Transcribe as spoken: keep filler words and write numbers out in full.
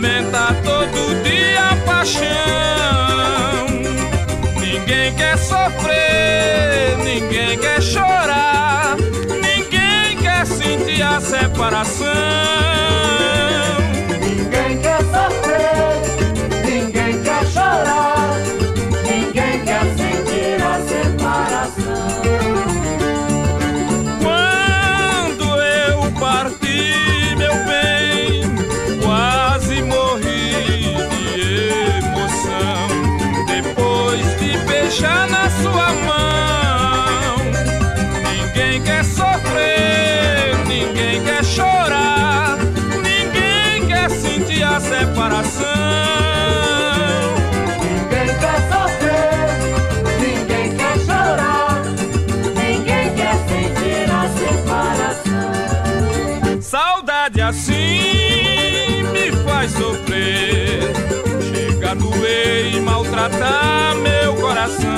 aumenta todo dia a paixão. Ninguém quer sofrer, ninguém quer chorar, ninguém quer sentir a separação. Ninguém quer sofrer, ninguém quer chorar, ninguém quer sentir a separação. Quando eu parti, meu bem, quase morri de emoção. Depois de beijar na sua mão, ninguém quer sofrer, ninguém quer chorar, ninguém quer sentir a separação. Ninguém quer sofrer, ninguém quer chorar, ninguém quer sentir a separação. Saudade assim me faz sofrer, chega a doer e maltratar meu coração.